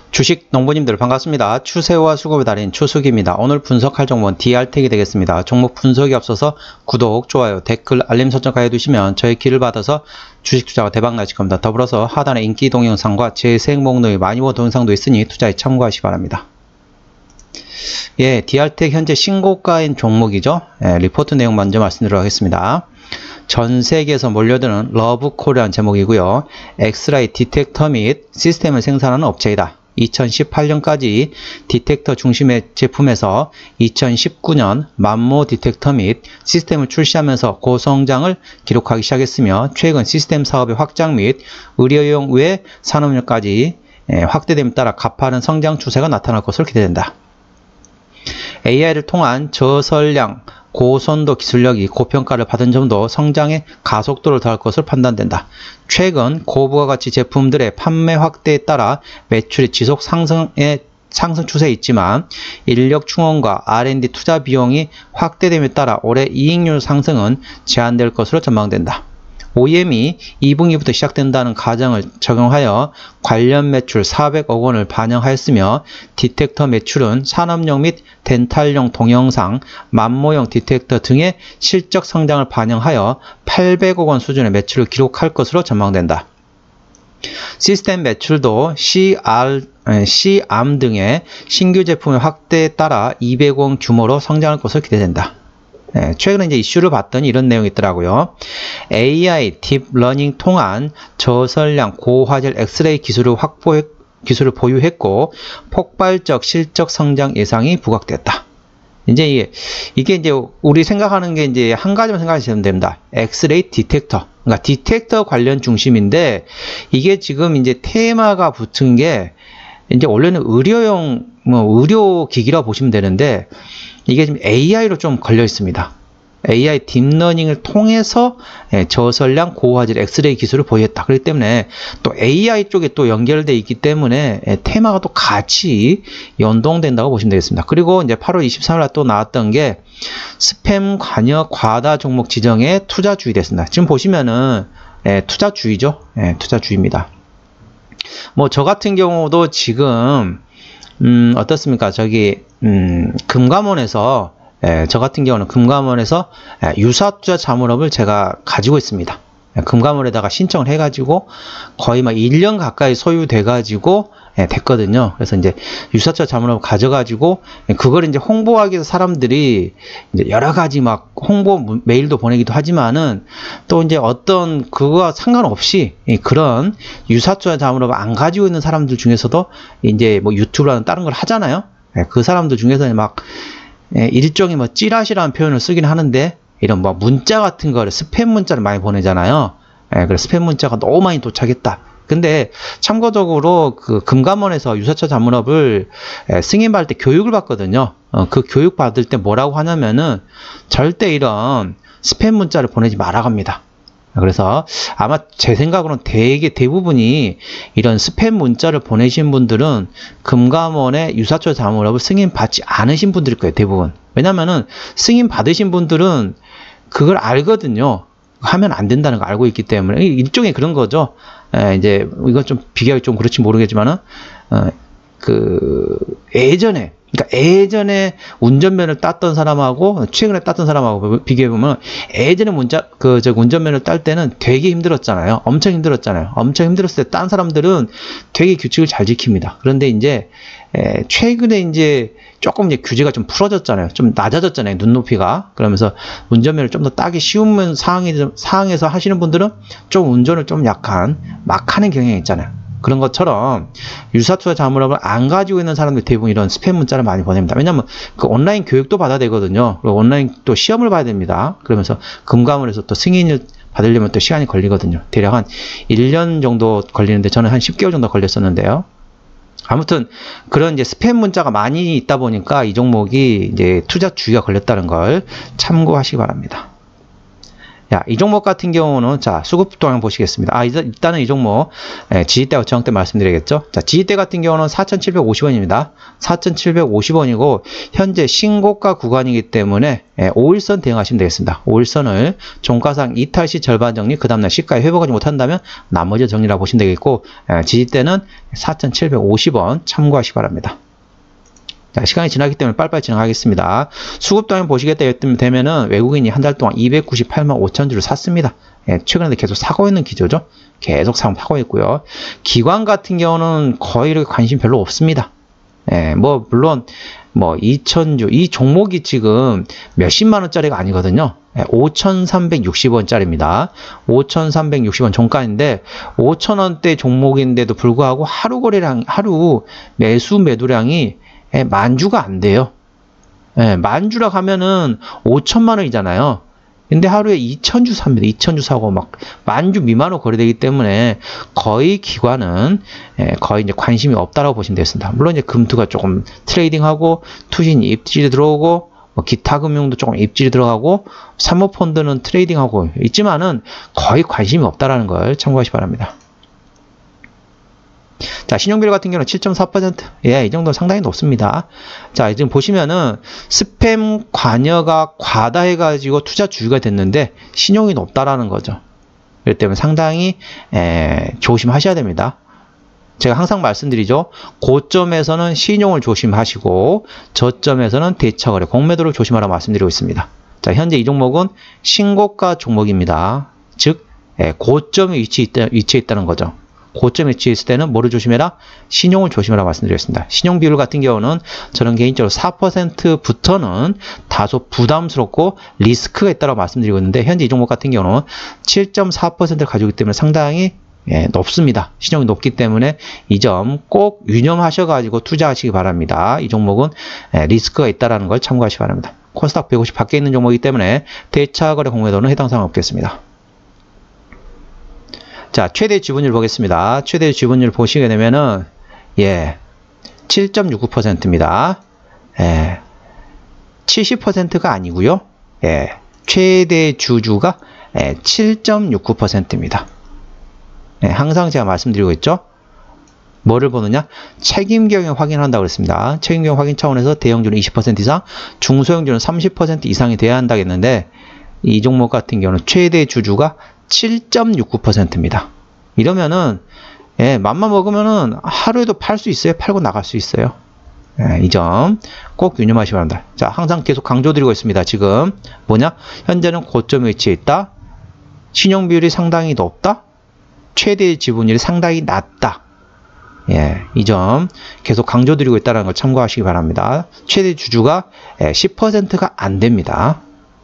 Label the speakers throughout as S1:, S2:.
S1: 주식 농부님들 반갑습니다. 추세와 수급의 달인 추수기입니다. 오늘 분석할 종목은 DR텍이 되겠습니다. 종목 분석이 앞서서 구독, 좋아요, 댓글, 알림 설정까지 해두시면 저의 길을 받아서 주식 투자가 대박 나실 겁니다. 더불어서 하단에 인기 동영상과 재생 목록이 많이 본 동영상도 있으니 투자에 참고하시기 바랍니다. 예, DR텍 현재 신고가인 종목이죠. 리포트 내용 먼저 말씀드리도록 하겠습니다. 전 세계에서 몰려드는 러브콜이라는 제목이고요. 엑스라이 디텍터 및 시스템을 생산하는 업체이다. 2018년까지 디텍터 중심의 제품에서 2019년 만모 디텍터 및 시스템을 출시하면서 고성장을 기록하기 시작했으며 최근 시스템 사업의 확장 및 의료용 외 산업용까지 확대됨에 따라 가파른 성장 추세가 나타날 것으로 기대된다. AI를 통한 저설량, 고선도 기술력이 고평가를 받은 점도 성장의 가속도를 더할 것으로 판단된다. 최근 고부가 가치 제품들의 판매 확대에 따라 매출이 지속 상승 추세에 있지만 인력 충원과 R&D 투자 비용이 확대됨에 따라 올해 이익률 상승은 제한될 것으로 전망된다. OEM이 2분기부터 시작된다는 가정을 적용하여 관련 매출 400억 원을 반영하였으며 디텍터 매출은 산업용 및 덴탈용 동영상, 만모형 디텍터 등의 실적 성장을 반영하여 800억 원 수준의 매출을 기록할 것으로 전망된다. 시스템 매출도 C암 등의 신규 제품의 확대에 따라 200억 원 규모로 성장할 것으로 기대된다. 최근에 이제 이슈를 봤더니 이런 내용이 있더라고요. AI 딥러닝 통한 저설량 고화질 엑스레이 기술을 보유했고 폭발적 실적 성장 예상이 부각됐다. 이제 이게 이제 우리 생각하는 게 이제 한 가지만 생각하시면 됩니다. 엑스레이 디텍터. 그러니까 디텍터 관련 중심인데 이게 지금 이제 테마가 붙은 게 이제 원래는 의료용 의료기기라고 보시면 되는데 이게 지금 AI로 좀 걸려 있습니다. AI 딥러닝을 통해서 저설량 고화질 엑스레이 기술을 보유했다. 그렇기 때문에 또 AI 쪽에 또 연결되어 있기 때문에 테마가 또 같이 연동된다고 보시면 되겠습니다. 그리고 이제 8월 23일 날 또 나왔던 게 스팸 관여 과다 종목 지정의 투자주의 됐습니다. 지금 보시면은 투자주의죠. 투자주의입니다. 뭐 저 같은 경우도 지금 어떻습니까? 저기 금감원에서 저 같은 경우는 금감원에서 유사투자 자문업을 제가 가지고 있습니다. 금감원에다가 신청을 해가지고 거의 막 1년 가까이 소유돼가지고 됐거든요. 그래서 이제 유사투자 자문업을 가져가지고 그걸 이제 홍보하기 위해서 사람들이 이제 여러 가지 막 홍보 메일도 보내기도 하지만은 또 이제 어떤 그거와 상관없이 그런 유사투자 자문업을 안 가지고 있는 사람들 중에서도 이제 뭐 유튜브라는 다른 걸 하잖아요. 그 사람들 중에서는 막 일종의 뭐 찌라시라는 표현을 쓰긴 하는데 이런 뭐 문자 같은 거를 스팸 문자를 많이 보내잖아요. 그래서 스팸 문자가 너무 많이 도착했다. 근데 참고적으로 그 금감원에서 유사투자 자문업을 승인받을 때 교육을 받거든요. 그 교육 받을 때 뭐라고 하냐면은 절대 이런 스팸 문자를 보내지 말라고 합니다. 그래서 아마 제 생각으로는 대부분이 이런 스팸 문자를 보내신 분들은 금감원의 유사투자 자문업을 승인받지 않으신 분들일 거예요. 대부분. 왜냐면은 승인 받으신 분들은 그걸 알거든요. 하면 안 된다는 거 알고 있기 때문에 일종의 그런 거죠. 이제 이건 좀 비교하기 좀 그렇지 모르겠지만은 예전에 운전면을 땄던 사람하고 최근에 땄던 사람하고 비교해 보면 예전에 운전면을 딸 때는 되게 힘들었잖아요. 엄청 힘들었잖아요. 엄청 힘들었을 때 딴 사람들은 되게 규칙을 잘 지킵니다. 그런데 이제 최근에 이제 조금 이제 규제가 좀 풀어졌잖아요. 좀 낮아졌잖아요. 눈높이가. 그러면서 운전면을 좀 더 따기 쉬운 상황에서 하시는 분들은 좀 운전을 좀 약간 막 하는 경향이 있잖아요. 그런 것처럼 유사투자 자문업을 안 가지고 있는 사람들 대부분 이런 스팸 문자를 많이 보냅니다. 왜냐하면 그 온라인 교육도 받아야 되거든요. 그리고 온라인 또 시험을 봐야 됩니다. 그러면서 금감원에서 또 승인을 받으려면 또 시간이 걸리거든요. 대략 한 1년 정도 걸리는데 저는 한 10개월 정도 걸렸었는데요. 아무튼 그런 이제 스팸 문자가 많이 있다 보니까 이 종목이 이제 투자주의가 걸렸다는 걸 참고하시기 바랍니다. 야, 이 종목 같은 경우는 자, 수급도 한번 보시겠습니다. 일단은 이 종목 지지대와 저항 때 말씀드리겠죠. 자, 지지대 같은 경우는 4,750원입니다. 4,750원이고 현재 신고가 구간이기 때문에 5일선 대응하시면 되겠습니다. 5일선을 종가상 이탈 시 절반 정리, 그 다음날 시가에 회복하지 못한다면 나머지 정리라고 보시면 되겠고, 지지대는 4,750원 참고하시기 바랍니다. 자, 시간이 지나기 때문에 빨리빨리 진행하겠습니다. 수급도 보시게 되면은 외국인이 한 달 동안 298만 5천 주를 샀습니다. 최근에 계속 사고 있는 기조죠. 계속 사고 있고요. 기관 같은 경우는 거의 이렇게 관심 별로 없습니다. 물론 2,000주, 이 종목이 지금 몇십만 원짜리가 아니거든요. 5,360원짜리입니다. 5,360원 종가인데 5,000원대 종목인데도 불구하고 하루 매수 매도량이 만주가 안 돼요. 만주라 하면은 5천만 원이잖아요. 근데 하루에 2,000주 삽니다. 2,000주 사고 막 만주 미만으로 거래되기 때문에 거의 기관은 거의 이제 관심이 없다라고 보시면 되겠습니다. 물론 이제 금투가 조금 트레이딩하고 투신이 입질이 들어오고 기타 금융도 조금 입질이 들어가고 사모펀드는 트레이딩하고 있지만은 거의 관심이 없다라는 걸 참고하시기 바랍니다. 자, 신용비율 같은 경우는 7.4%. 이 정도 상당히 높습니다. 자, 지금 보시면은 스팸 관여가 과다해가지고 투자 주의가 됐는데 신용이 높다라는 거죠. 그렇기 때문에 상당히 조심하셔야 됩니다. 제가 항상 말씀드리죠. 고점에서는 신용을 조심하시고 저점에서는 대차거래, 공매도를 조심하라고 말씀드리고 있습니다. 자, 현재 이 종목은 신고가 종목입니다. 즉 고점에 위치해 있다는 거죠. 고점에 위치해 있을 때는 뭐를 조심해라? 신용을 조심하라고 말씀드렸습니다. 신용 비율 같은 경우는 저는 개인적으로 4%부터는 다소 부담스럽고 리스크가 있다고 말씀드리고 있는데 현재 이 종목 같은 경우는 7.4%를 가지고 있기 때문에 상당히 높습니다. 신용이 높기 때문에 이 점 꼭 유념하셔가지고 투자하시기 바랍니다. 이 종목은 리스크가 있다는 걸 참고하시기 바랍니다. 코스닥 150 밖에 있는 종목이기 때문에 대차거래 공매도는 해당 사항 없겠습니다. 자, 최대 지분율 보겠습니다. 최대 지분율 보시게 되면은 7.69%입니다. 70%가 아니고요. 최대 주주가 7.69%입니다. 항상 제가 말씀드리고 있죠. 뭐를 보느냐? 책임 경영 확인한다고 그랬습니다. 책임 경영 확인 차원에서 대형주는 20% 이상, 중소형주는 30% 이상이 돼야 한다고 했는데 이 종목 같은 경우는 최대 주주가 7.69%입니다. 이러면은 맘만 먹으면은 하루에도 팔 수 있어요. 팔고 나갈 수 있어요. 이 점 꼭 유념하시기 바랍니다. 자, 항상 계속 강조드리고 있습니다. 지금 뭐냐? 현재는 고점에 위치해 있다. 신용 비율이 상당히 높다. 최대 지분율이 상당히 낮다. 이 점 계속 강조드리고 있다는 걸 참고하시기 바랍니다. 최대 주주가 10%가 안 됩니다.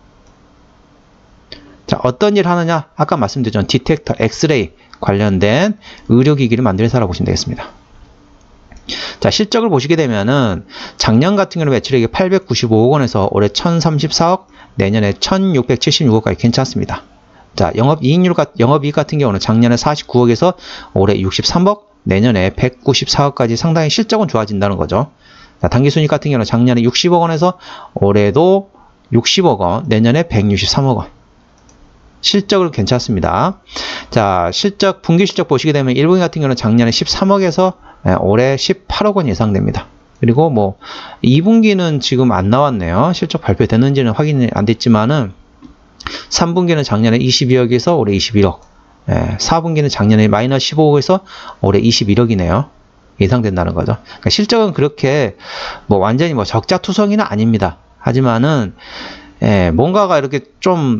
S1: 자, 어떤 일 하느냐? 아까 말씀드렸죠. 디텍터, 엑스레이 관련된 의료기기를 만드는 회사라고 보시면 되겠습니다. 자, 실적을 보시게 되면은 작년 같은 경우는 매출액이 895억 원에서 올해 1034억, 내년에 1676억까지 괜찮습니다. 자, 영업이익 같은 경우는 작년에 49억에서 올해 63억, 내년에 194억까지 상당히 실적은 좋아진다는 거죠. 자, 당기순이익 같은 경우는 작년에 60억 원에서 올해도 60억 원, 내년에 163억 원. 실적은 괜찮습니다. 자, 분기 실적 보시게 되면 1분기 같은 경우는 작년에 13억에서 올해 18억 원 예상됩니다. 그리고 2분기는 지금 안 나왔네요. 실적 발표됐는지는 확인이 안 됐지만은 3분기는 작년에 22억에서 올해 21억. 4분기는 작년에 마이너스 15억에서 올해 21억이네요. 예상된다는 거죠. 그러니까 실적은 그렇게 완전히 적자투성이는 아닙니다. 하지만은 뭔가가 이렇게 좀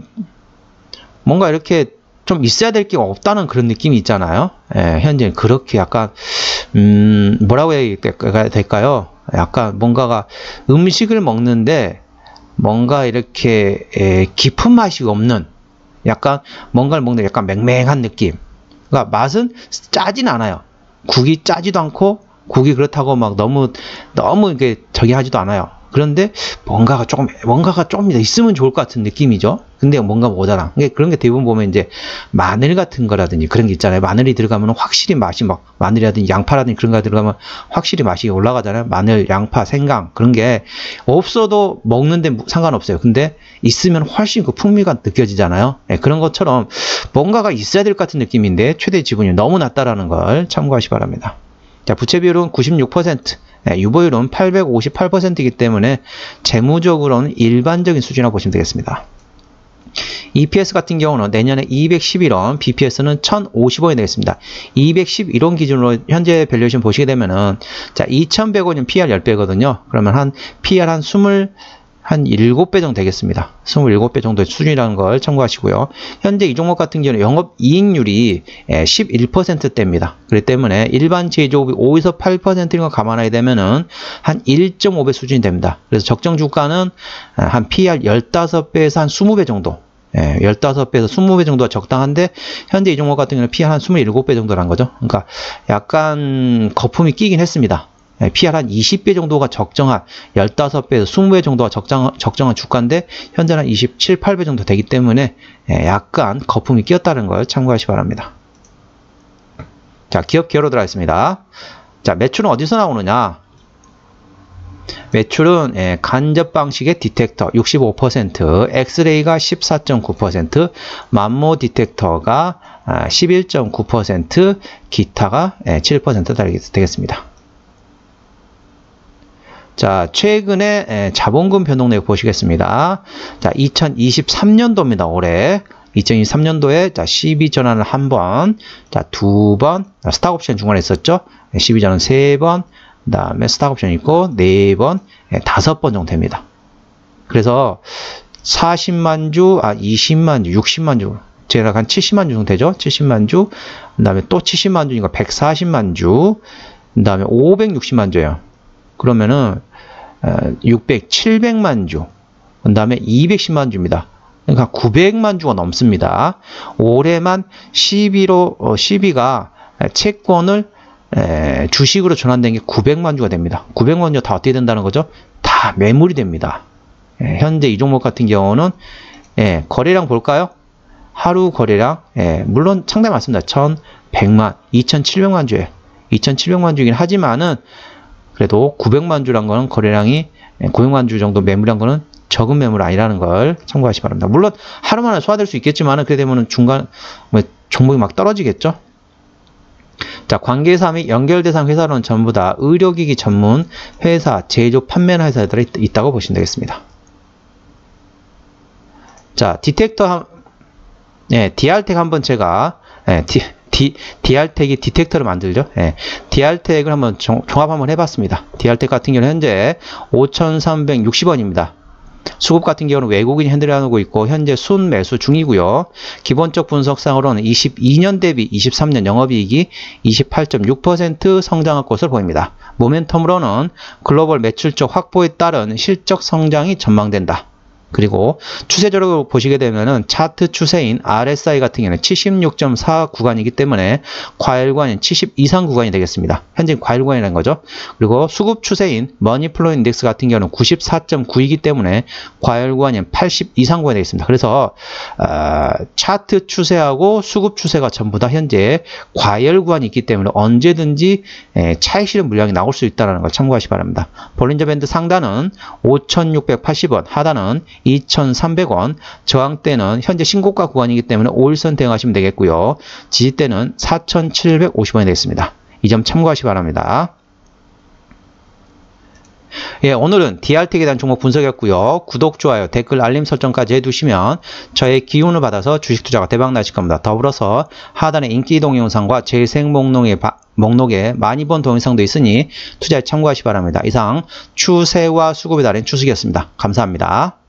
S1: 있어야 될 게 없다는 그런 느낌이 있잖아요. 현재 그렇게 약간 뭐라고 해야 될까요? 약간 뭔가가 음식을 먹는데 뭔가 이렇게 깊은 맛이 없는, 약간 뭔가를 먹는데 약간 맹맹한 느낌. 그러니까 맛은 짜진 않아요. 국이 짜지도 않고 국이 그렇다고 막 너무 이게 저기 하지도 않아요. 그런데 뭔가가 좀 있으면 좋을 것 같은 느낌이죠. 근데 뭔가 모자라. 그런 게 대부분 보면 이제 마늘 같은 거라든지 그런 게 있잖아요. 마늘이 들어가면 확실히 맛이 막 마늘이라든지 양파라든지 그런 거 들어가면 확실히 맛이 올라가잖아요. 마늘, 양파, 생강 그런 게 없어도 먹는데 상관없어요. 근데 있으면 훨씬 그 풍미가 느껴지잖아요. 네, 그런 것처럼 뭔가가 있어야 될 것 같은 느낌인데 최대 지분이 너무 낮다라는 걸 참고하시 바랍니다. 자, 부채 비율은 96%, 네, 유보율은 858%이기 때문에 재무적으로는 일반적인 수준이라고 보시면 되겠습니다. EPS 같은 경우는 내년에 211원, BPS는 1050원이 되겠습니다. 211원 기준으로 현재 밸류에이션 보시게 되면은, 자, 2100원이면 PR 10배거든요. 그러면 PR 한 7배 정도 되겠습니다. 27배 정도의 수준이라는 걸 참고하시고요. 현재 이 종목 같은 경우는 영업이익률이 11%대입니다. 그렇기 때문에 일반 제조업이 5에서 8%인 거 감안하게 되면은 한 1.5배 수준이 됩니다. 그래서 적정 주가는 한 PR 15배에서 한 20배 정도. 15배에서 20배 정도가 적당한데 현재 이 종목 같은 경우는 PR 한 27배 정도라는 거죠. 그러니까 약간 거품이 끼긴 했습니다. PR 한 20배 정도가 적정한 15배에서 20배 정도가 적정한 주가인데 현재는 한 27, 8배 정도 되기 때문에 약간 거품이 끼었다는 걸 참고하시기 바랍니다. 자, 기업 기어로 들어가겠습니다. 자, 매출은 어디서 나오느냐? 매출은 간접 방식의 디텍터 65%, 엑스레이가 14.9%, 만모 디텍터가 11.9%, 기타가 7% 되겠습니다. 자, 최근에 자본금 변동 내역 보시겠습니다. 자, 2023년도입니다. 올해 2023년도에 자, 12전환을 한 번, 자, 2번, 스탁옵션 중간에 있었죠. 12전환 3번, 그 다음에 스탁옵션 있고 4번, 5번 정도 됩니다. 그래서 40만 주, 20만 주, 60만 주, 제가 한 70만 주 정도 되죠. 70만 주, 그 다음에 또 70만 주니까 140만 주, 그 다음에 560만 주예요. 그러면은 700만 주, 그 다음에 210만 주입니다. 그러니까 900만 주가 넘습니다. 올해만 12가 채권을 주식으로 전환된 게 900만 주가 됩니다. 900만 주가 다 어떻게 된다는 거죠? 다 매물이 됩니다. 현재 이 종목 같은 경우는 거래량 볼까요? 하루 거래량 물론 상당히 많습니다. 1100만, 2700만 주예요. 2700만 주이긴 하지만은 그래도 900만 주란 거는 거래량이 900만 주 정도 매물한 거는 적은 매물 아니라는 걸 참고하시기 바랍니다. 물론 하루 만에 소화될 수 있겠지만 그렇게 되면 중간 종목이 막 떨어지겠죠. 자, 관계사 및 연결대상 회사로는 전부 다 의료기기 전문 회사, 제조, 판매하는 회사들이 있다고 보시면 되겠습니다. 자, 디텍터 DR텍 한번 제가 DR텍이 디텍터를 만들죠. DR텍을 한번 종합 한번 해봤습니다. DR텍 같은 경우는 현재 5,360원입니다. 수급 같은 경우는 외국인이 핸들하고 있고 현재 순매수 중이고요. 기본적 분석상으로는 22년 대비 23년 영업이익이 28.6% 성장할 것으로 보입니다. 모멘텀으로는 글로벌 매출적 확보에 따른 실적 성장이 전망된다. 그리고 추세적으로 보시게 되면은 차트 추세인 RSI 같은 경우는 76.4 구간이기 때문에 과열 구간인 70 이상 구간이 되겠습니다. 현재 과열 구간이라는 거죠. 그리고 수급 추세인 머니플로 인덱스 같은 경우는 94.9이기 때문에 과열 구간인 80 이상 구간이 되겠습니다. 그래서 차트 추세하고 수급 추세가 전부 다 현재 과열 구간이 있기 때문에 언제든지 차익 실현 물량이 나올 수 있다는 걸 참고하시기 바랍니다. 볼린저 밴드 상단은 5,680원, 하단은 2,300원, 저항대는 현재 신고가 구간이기 때문에 5일선 대응하시면 되겠고요. 지지대는 4,750원이 되겠습니다. 이 점 참고하시기 바랍니다. 오늘은 DR텍에 대한 종목 분석이었고요. 구독, 좋아요, 댓글, 알림 설정까지 해두시면 저의 기운을 받아서 주식 투자가 대박 나실 겁니다. 더불어서 하단에 인기 동영상과 재생 목록에 많이 본 동영상도 있으니 투자에 참고하시기 바랍니다. 이상 추세와 수급에 달인 추석이었습니다. 감사합니다.